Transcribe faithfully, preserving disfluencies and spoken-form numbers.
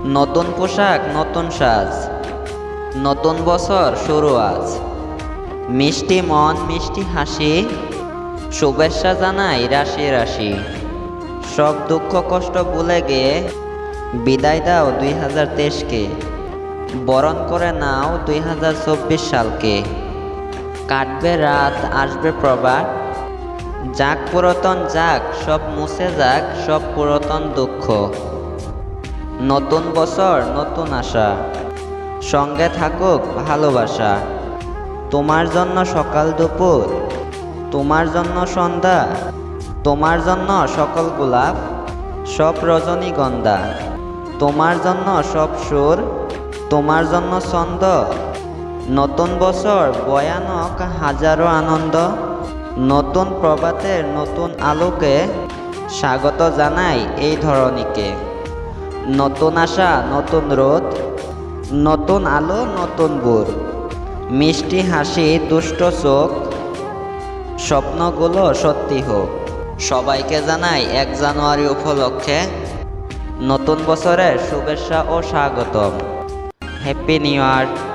নতুন পোশাক, নতুন সাজ, নতুন বছর শুরু আজ। মিষ্টি মন, মিষ্টি হাসি, শুভেচ্ছা জানাই রাশি রাশি। সব দুঃখ কষ্ট ভুলে গিয়ে বিদায় দাও দুই হাজার তেইশকে, বরণ করে নাও দুই হাজার চব্বিশ সালকে। কাটবে রাত, আসবে প্রভাত, যাক পুরাতন যাক, সব মুছে যাক, সব পুরাতন দুঃখ। নতুন বছর, নতুন আশা, সঙ্গে থাকুক ভালোবাসা। তোমার জন্য সকাল দুপুর, তোমার জন্য সন্ধ্যা, তোমার জন্য সকল গোলাপ, সব রজনীগন্ধা। তোমার জন্য সব সুর, তোমার জন্য ছন্দ। নতুন বছর ভয়ানক হাজারো আনন্দ। নতুন প্রভাতের নতুন আলোকে স্বাগত জানাই এই ধরণীকে। নতুন আশা, নতুন রোদ, নতুন আলো, নতুন ভোর। মিষ্টি হাসি, দুষ্ট চোখ, স্বপ্নগুলো সত্যি হোক। সবাইকে জানাই এক জানুয়ারি উপলক্ষে নতুন বছরের শুভেচ্ছা ও স্বাগতম। হ্যাপি নিউ ইয়ার।